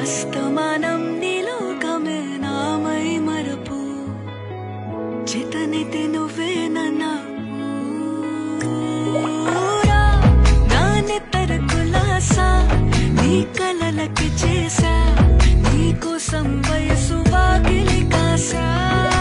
అస్తమానం నీలోకమే నామై మరపు చేతనైతే నువ్వే నన్నూరా నానెత్తర కులాసా నీ కలలకి చేసా నీ కోసం వయసు వాకిలి కాసా